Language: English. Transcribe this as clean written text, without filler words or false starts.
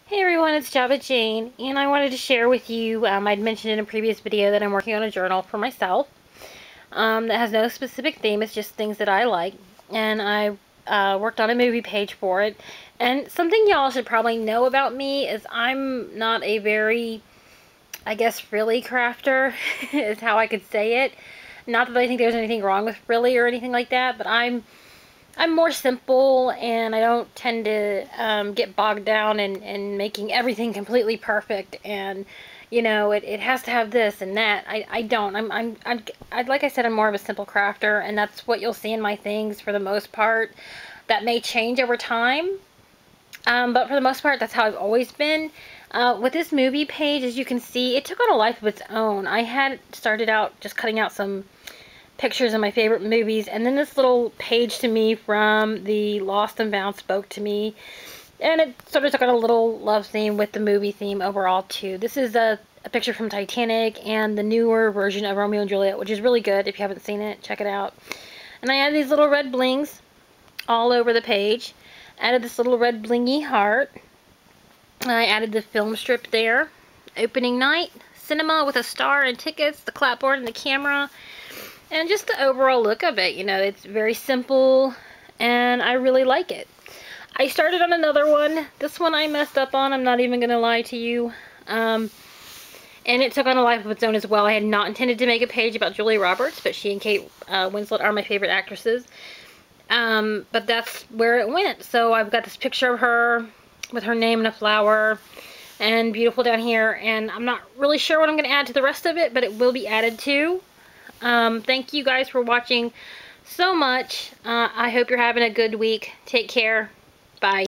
Hey everyone, it's Jabba Jane, and I wanted to share with you, I'd mentioned in a previous video that I'm working on a journal for myself that has no specific theme, it's just things that I like, and I worked on a movie page for it. And something y'all should probably know about me is I'm not a very, I guess, frilly crafter, is how I could say it. Not that I think there's anything wrong with frilly or anything like that, but I'm more simple, and I don't tend to get bogged down in making everything completely perfect, and you know, it has to have this and that. I don't. Like I said, I'm more of a simple crafter, and that's what you'll see in my things for the most part. That may change over time, but for the most part, that's how I've always been. With this movie page, as you can see, it took on a life of its own. I had started out just cutting out some pictures of my favorite movies, and then this little page to me from the Lost and Found spoke to me, and it sort of took on a little love theme with the movie theme overall too. This is a picture from Titanic and the newer version of Romeo and Juliet, which is really good. If you haven't seen it, check it out. And I added these little red blings all over the page. Added this little red blingy heart. I added the film strip there. Opening night, cinema with a star and tickets, the clapboard and the camera. And just the overall look of it, you know, it's very simple, and I really like it. I started on another one. This one I messed up on, I'm not even going to lie to you. And it took on a life of its own as well. I had not intended to make a page about Julia Roberts, but she and Kate Winslet are my favorite actresses. But that's where it went. So I've got this picture of her with her name and a flower, and beautiful down here. And I'm not really sure what I'm going to add to the rest of it, but it will be added to. Thank you guys for watching so much. I hope you're having a good week. Take care. Bye.